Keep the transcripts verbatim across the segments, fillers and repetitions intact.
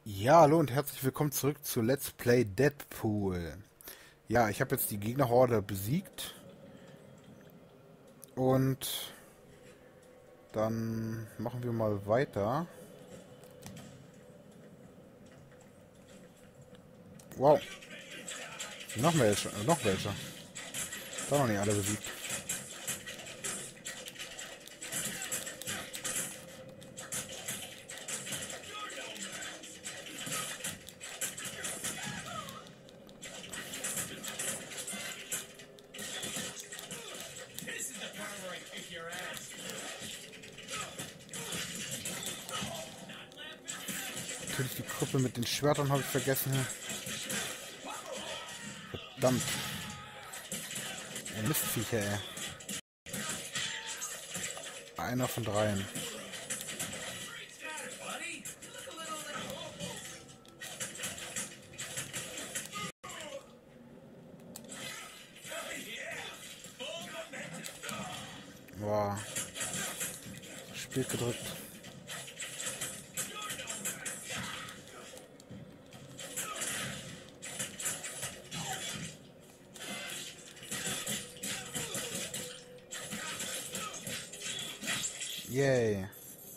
Ja, hallo und herzlich willkommen zurück zu Let's Play Deadpool. Ja, ich habe jetzt die Gegnerhorde besiegt und dann machen wir mal weiter. Wow, noch welche, äh, noch welche. Da noch nicht alle besiegt. Natürlich die Gruppe mit den Schwertern habe ich vergessen. Verdammt. Ihr Mistviecher, ey. Einer von dreien. Boah. Spiel gedrückt. Yay.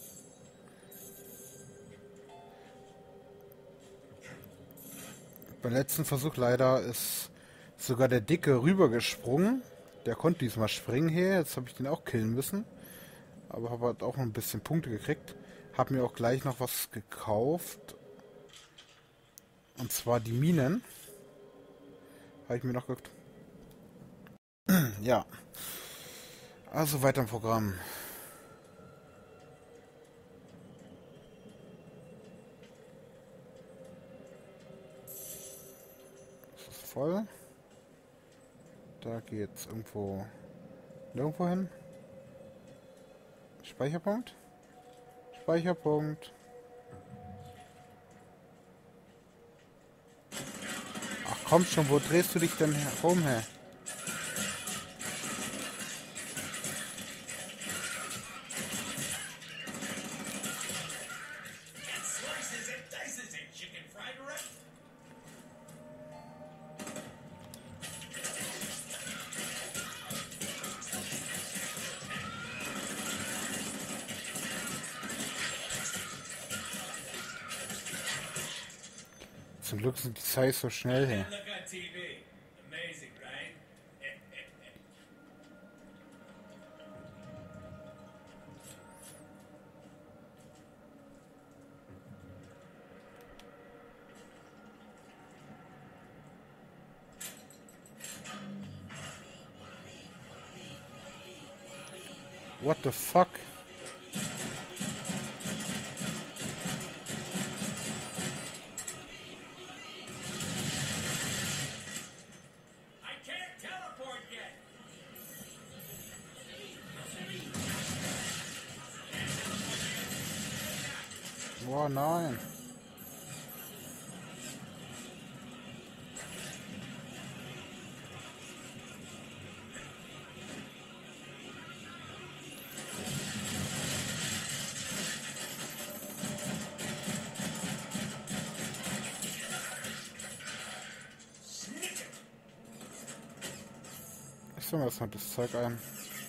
Beim letzten Versuch leider ist sogar der Dicke rübergesprungen. Der konnte diesmal springen hier. Jetzt habe ich den auch killen müssen. Aber habe halt auch noch ein bisschen Punkte gekriegt. Habe mir auch gleich noch was gekauft. Und zwar die Minen. Habe ich mir noch geguckt. Ja. Also weiter im Programm. Das ist voll. Da geht's irgendwo nirgendwo hin. Speicherpunkt. Speicherpunkt. Ach komm schon, wo drehst du dich denn herum, hä? Zum Glück sind die Zeiss so schnell her. What the fuck? Oh nein. Ich sammle erstmal das Zeug ein.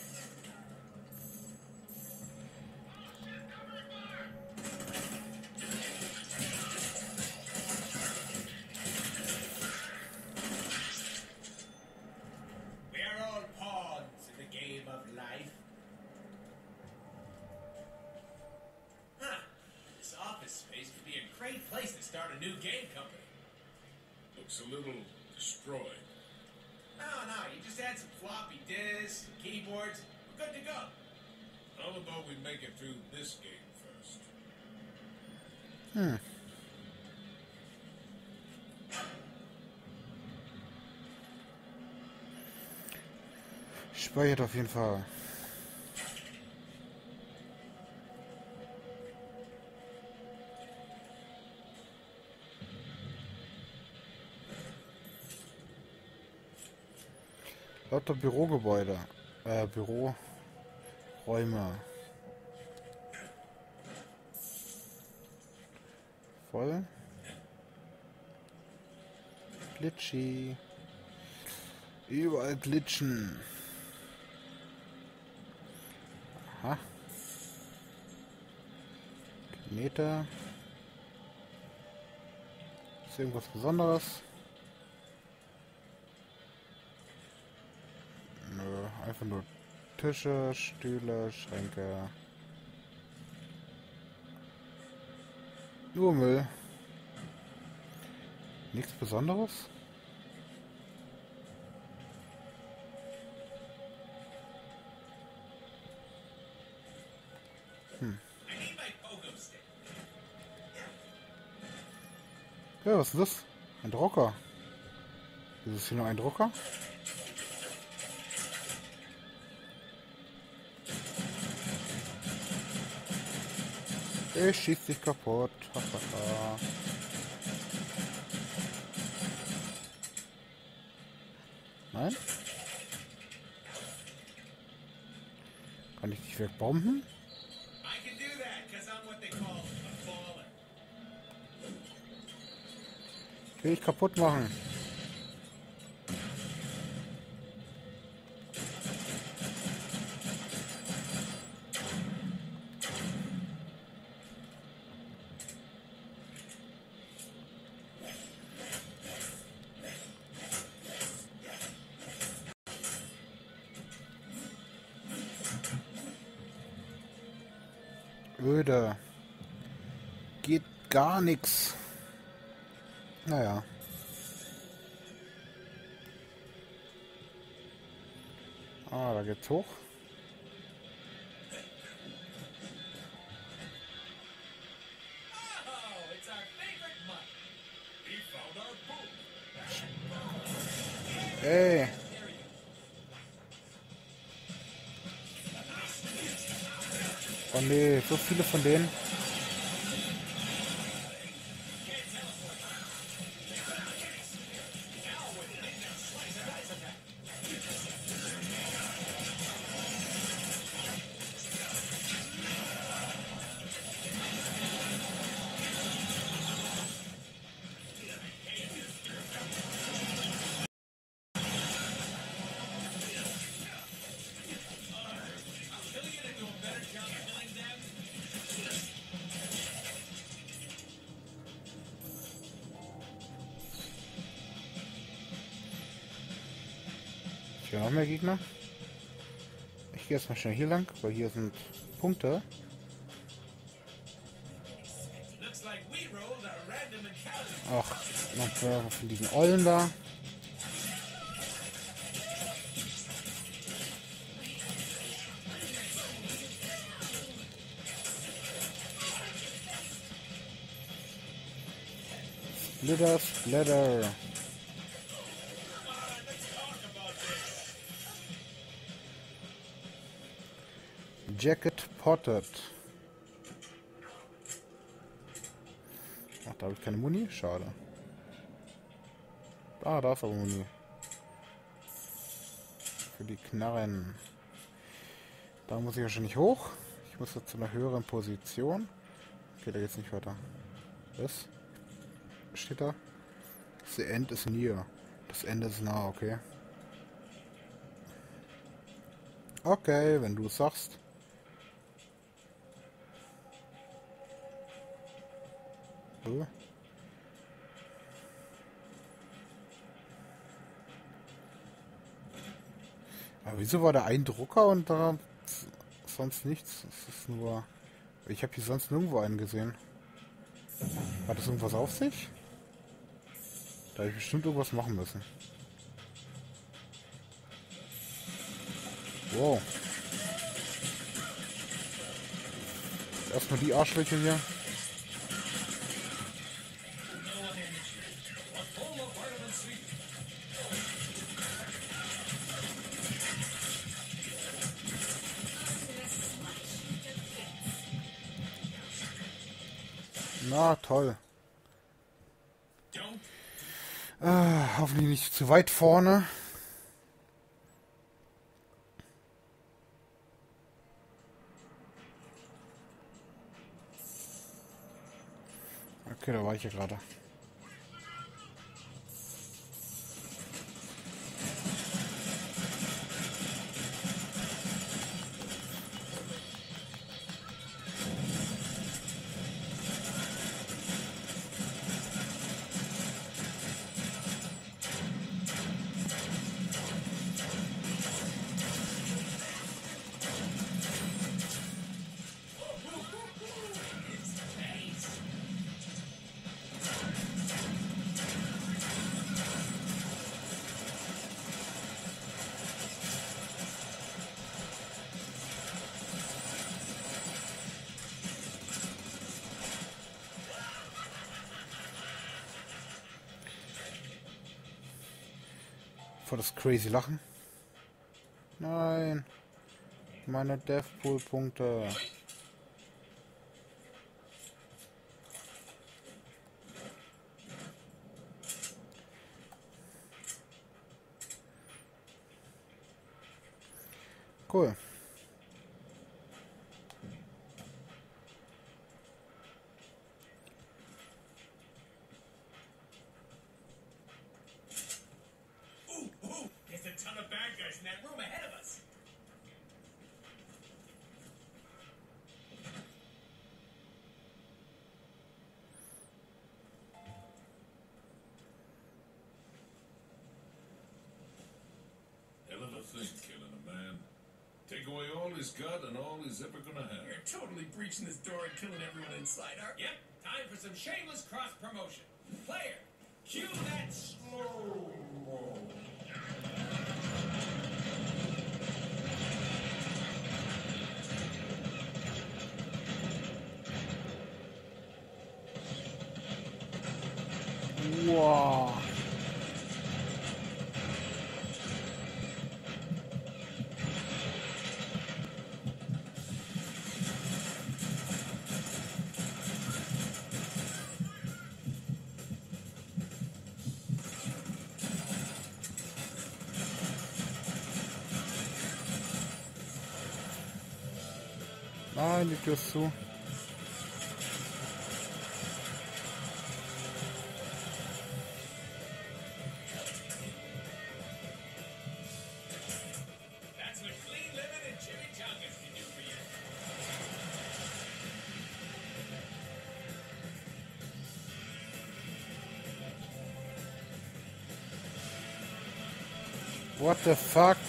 Great place to start a new game company. Looks a little destroyed. No, no, you just add some floppy disks, some keyboards, we're good to go. How about we make it through this game first? Hm. Speichert auf jeden Fall. Lauter Bürogebäude. Äh, Büroräume. Voll. Glitchy. Überall glitschen. Aha. Meter. Ist irgendwas Besonderes? Nö, einfach nur Tische, Stühle, Schränke. Nur Müll. Nichts Besonderes? Hm. Ja, was ist das? Ein Drucker. Ist es hier nur ein Drucker? Ich schieß dich kaputt. Nein? Kann ich dich wegbomben? Will ich kaputt machen. Öde. Geht gar nichts. Naja. Ah, da geht's hoch. Ey. Oh nee, so viele von denen. Hier noch mehr Gegner. Ich gehe jetzt mal schnell hier lang, weil hier sind Punkte. Ach, noch mehr von diesen Eulen da. Splitter, Splatter. Jacket Potted. Ach, da habe ich keine Muni? Schade. Ah, da ist aber Muni. Für die Knarren. Da muss ich wahrscheinlich hoch. Ich muss jetzt zu einer höheren Position. Okay, da geht's nicht weiter. Was? Steht da? The end is near. Das Ende ist nah, okay. Okay, wenn du es sagst. So. Aber wieso war da ein Drucker und da sonst nichts? Es ist nur... Ich habe hier sonst nirgendwo einen gesehen. Hat das irgendwas auf sich? Da habe ich bestimmt irgendwas machen müssen. Wow. Erstmal die Arschlöcher hier. Na, toll. Äh, hoffentlich nicht zu weit vorne. Okay, da war ich ja gerade. Vor das crazy Lachen. Nein. Meine Deathpool-Punkte. Cool. Ooh, ooh, there's a ton of bad guys in that room ahead of us. Hell of a thing, killing a man. Take away all he's got and all he's ever gonna have. You're totally breaching this door and killing everyone inside, aren't you? Yep, time for some shameless cross promotion. Player, cue that slow mo. Wow. Nein, die Tür ist zu. That's what clean living and chimichangas can do for you. What the fuck?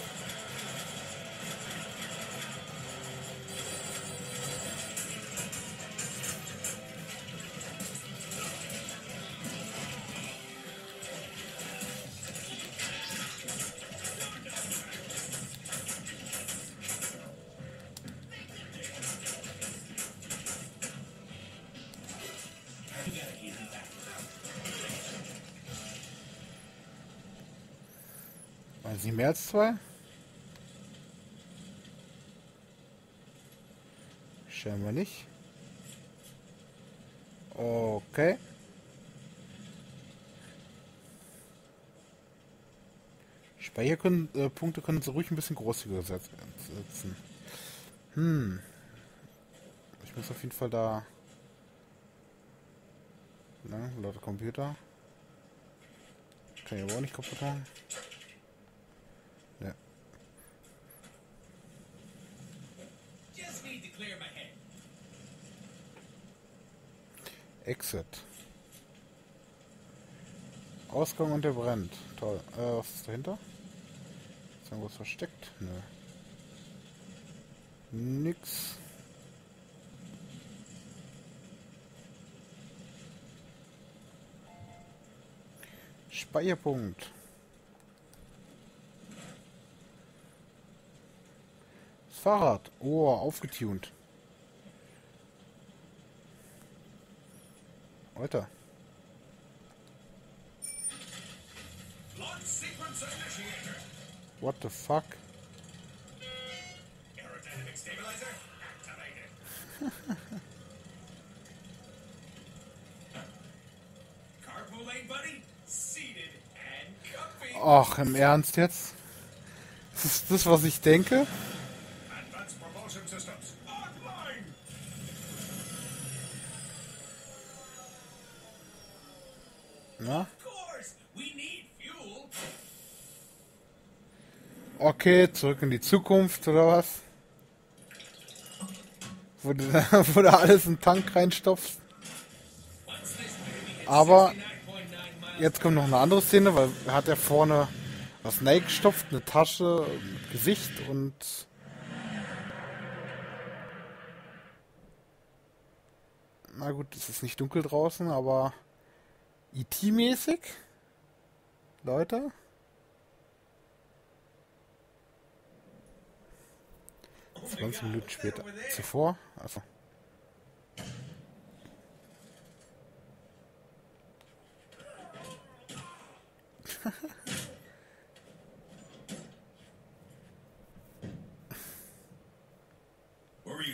Waren sie mehr als zwei? Scheinbar nicht. Okay. Speicherpunkte äh, Punkte können sie ruhig ein bisschen großzügiger setzen. Hm. Ich muss auf jeden Fall da... Ne, lauter Computer. Kann ich aber auch nicht kaputt machen. Ja. Just need to clear my head. Exit. Ausgang und der brennt. Toll. Äh, was ist dahinter? Ist irgendwas versteckt? Nö. Nix. Speicherpunkt. Das Fahrrad. Oh, aufgetunt. Alter. Launch sequence initiator. What the fuck? Aerodynamic stabilizer activated. Carpool lane buddy seated and comfy. Ach, im Ernst jetzt? Das ist das, was ich denke? Advanced propulsion systems online. Na? Of course, we need fuel. Okay, zurück in die Zukunft, oder was? Wo du, wo du alles in den Tank reinstopfst. Once this baby hits Aber sixty-nine point nine miles jetzt kommt noch eine andere Szene, weil er hat ja vorne was gestopft, eine Tasche, ein Gesicht und... Na gut, es ist nicht dunkel draußen, aber E T-mäßig? Leute? zwanzig Minuten später. Zuvor? Also.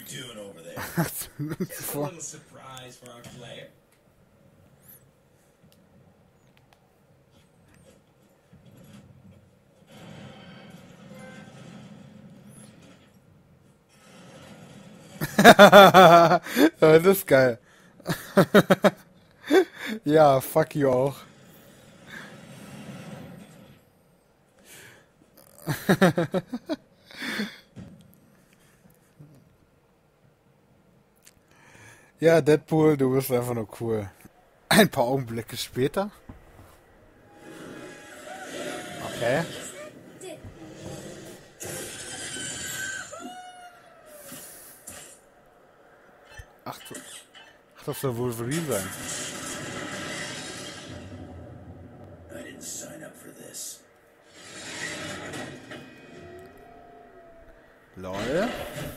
doing over there? Zumindest Just a vor. little surprise for our player. Ja, das ist geil. Ja, fuck you auch. Ja, Deadpool, du bist einfach nur cool. Ein paar Augenblicke später. Okay. Ach, du- ach, das soll Wolverine sein. I didn't sign up for this. Lol.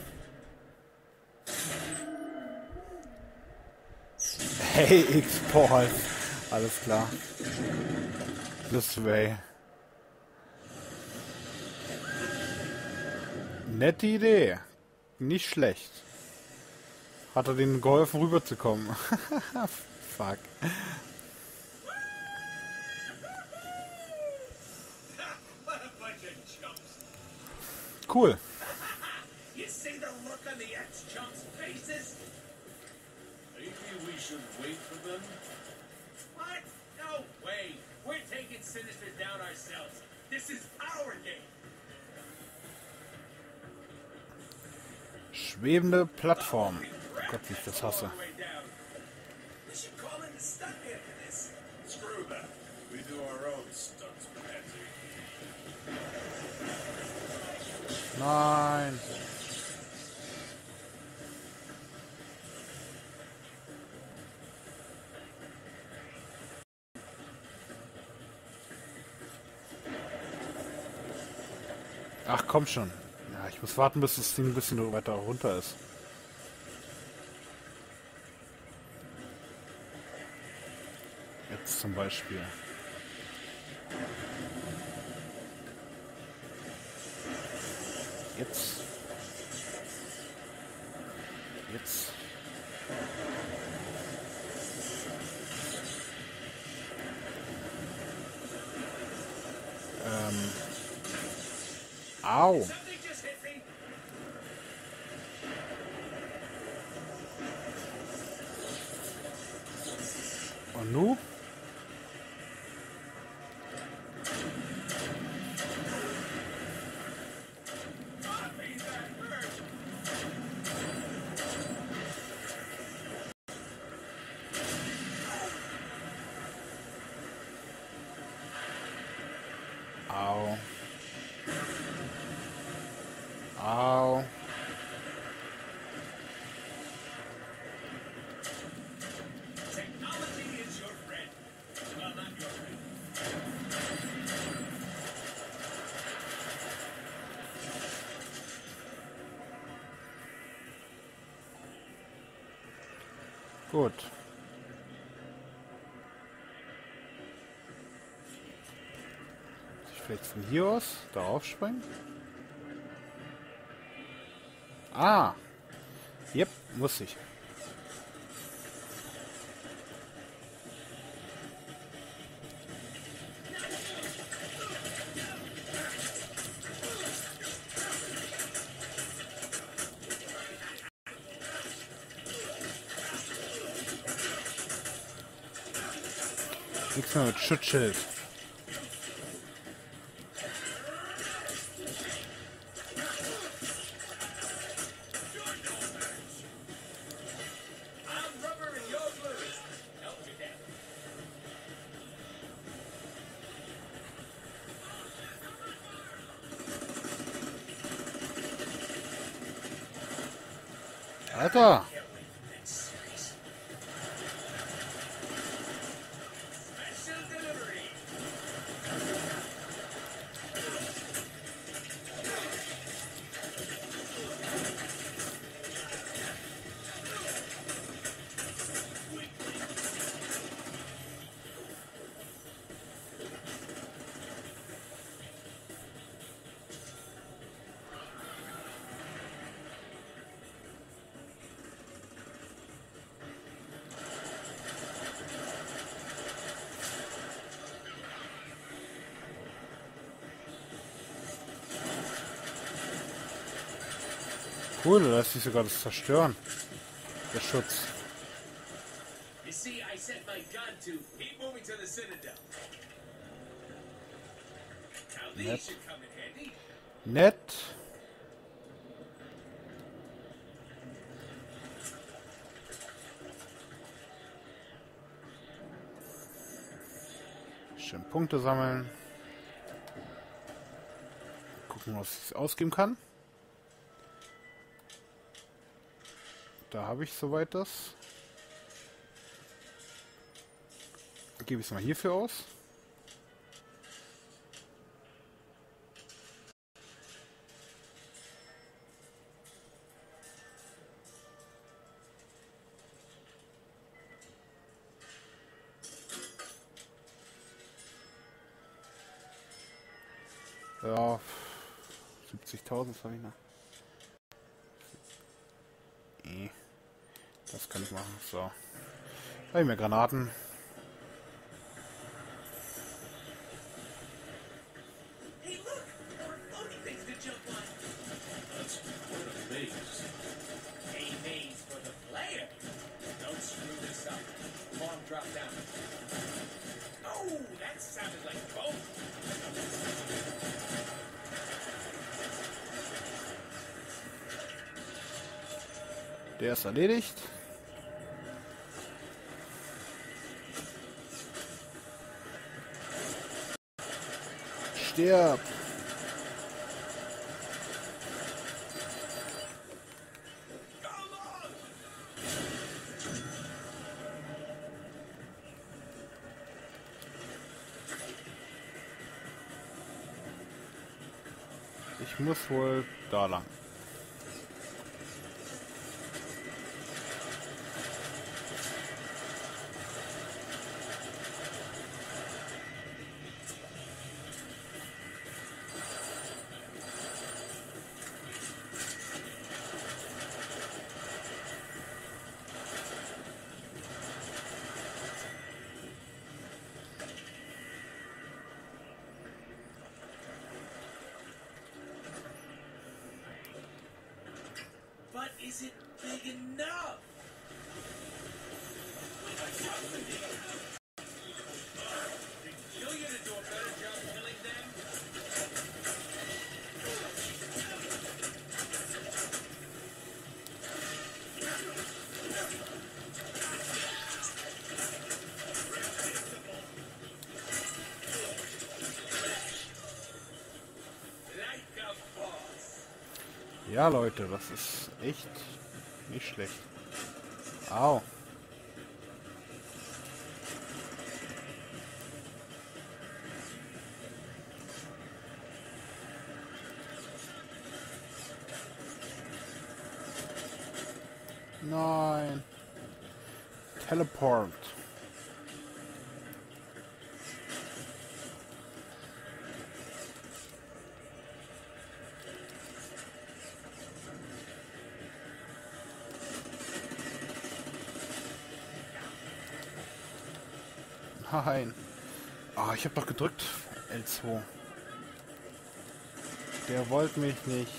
Hey, X-Paul. Alles klar. This way. Nette Idee. Nicht schlecht. Hat er denen geholfen, rüberzukommen. Fuck. What a bunch of chumps. Cool. You see the look on the ex-chumps' faces? Maybe we should wait for them? What? No way. We're taking Sinister down ourselves. This is our game. Schwebende Plattform. Oh Gott, wie ich das hasse. All the way down. We should call in the stuntman for this. Screw that. We do our own stunts, Patsy. Nein. Ach, komm schon. Ja, ich muss warten, bis das Ding ein bisschen weiter runter ist. Jetzt zum Beispiel. Jetzt. Jetzt. Ähm. Au. Something just hit me. Und nu? Bobby, that hurt. Au. Au. Technology is your friend. Well, not your friend. Gut. Muss ich vielleicht von hier aus darauf springen? Ah. Yep, muss ich. Nichts mehr mit Schutzschild. I'm rubber and you're blue. Help me down. Alter! Can't wait for the next series. Special delivery. Cool, da lässt sich sogar das zerstören. Der Schutz. You see, I set my gun to keep moving to the Citadel. Now these Yep. should come in handy. Nett. Schön Punkte sammeln. Gucken, was ich ausgeben kann. Da habe ich soweit das. Gebe ich es mal hierfür aus. Ja, siebzigtausend habe ich noch. Nee, das kann ich machen. So. Habe ich mehr Granaten. Hey, look! More floating things to jump on. That's what a maze. A maze for the player. Don't screw this up. Bomb drop down. Oh, that sounded like both. Der ist erledigt. Stirb! Ich muss wohl da lang. But is it big enough? Did Julian do a better job killing them? Like a boss. Ja, Leute, das ist echt nicht schlecht. Au. Nein. Teleport. Nein. Ah, ich habe doch gedrückt. L zwei. Der wollte mich nicht.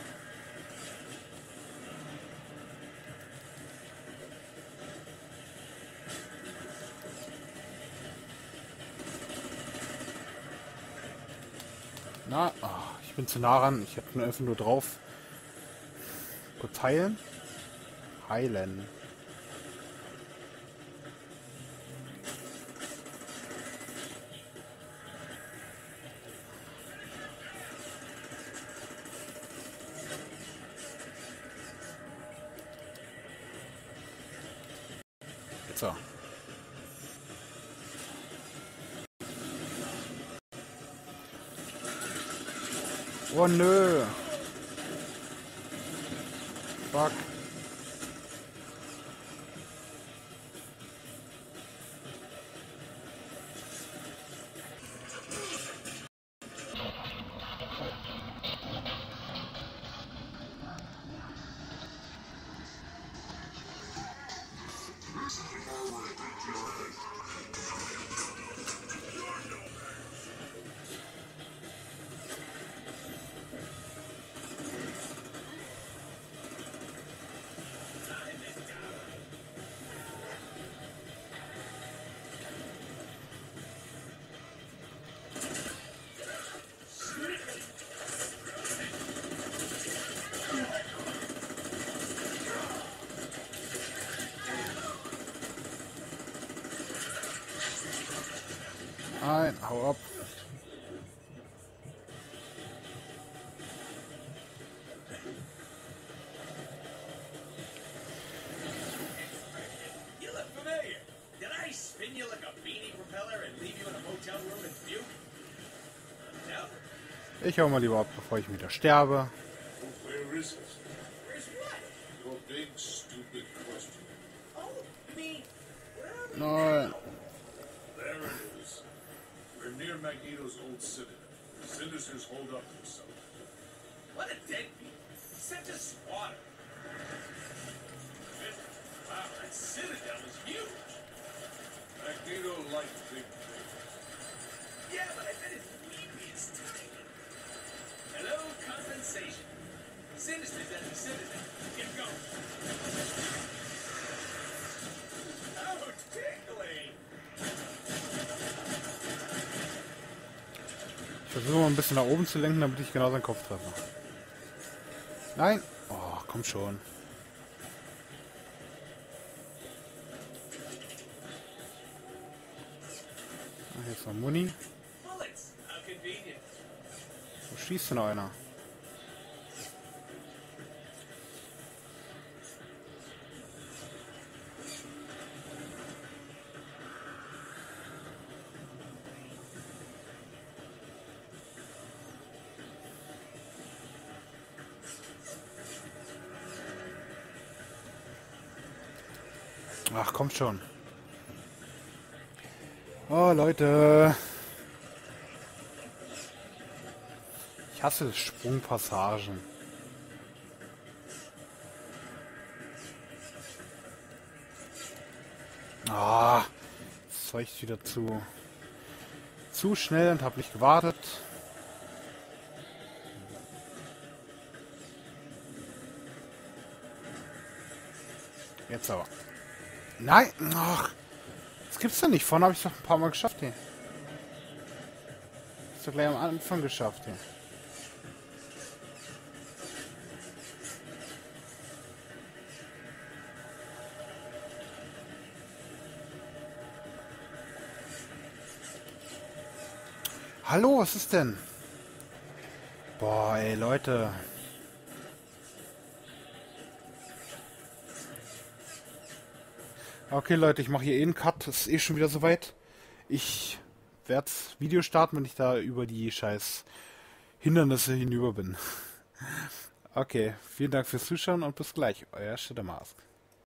Na, ah, ich bin zu nah ran. Ich habe nur einfach nur drauf. Kurz heilen. Heilen. Jetzt so. Oh nö. Fuck. Nein, hau ab. You look familiar. Did I spin you like a beanie propeller and leave you in a motel room in Butte? No? Ich hau mal lieber ab, bevor ich wieder sterbe. Where is it? Where's what? Your big, stupid question. Oh, you mean... Nein. There it is. We're near Magneto's old citadel. Sinister's hold up himself. What a deadbeat. Such a squatter. Wow, that citadel is huge. Magneto liked big things. Yeah, but I bet his baby is tiny. Hello, compensation. Sinister's at the citadel. Get going. Oh, tickling. Ich versuche mal ein bisschen nach oben zu lenken, damit ich genau seinen Kopf treffe. Nein. Oh, komm schon. Ach, jetzt noch Muni. Bullets. How convenient. Wo schießt denn noch einer? Ach, kommt schon. Oh, Leute. Ich hasse Sprungpassagen. Ah, jetzt war ich wieder zu zu schnell und habe nicht gewartet. Jetzt aber. Nein! Ach! Das gibt's doch nicht. Vorne habe ich doch ein paar Mal geschafft hier. Das ist doch gleich am Anfang geschafft hier. Hallo, was ist denn? Boah, ey, Leute. Okay, Leute, ich mache hier eh einen Cut. Es ist eh schon wieder soweit. Ich werde das Video starten, wenn ich da über die scheiß Hindernisse hinüber bin. Okay, vielen Dank fürs Zuschauen und bis gleich. Euer Shadowmask.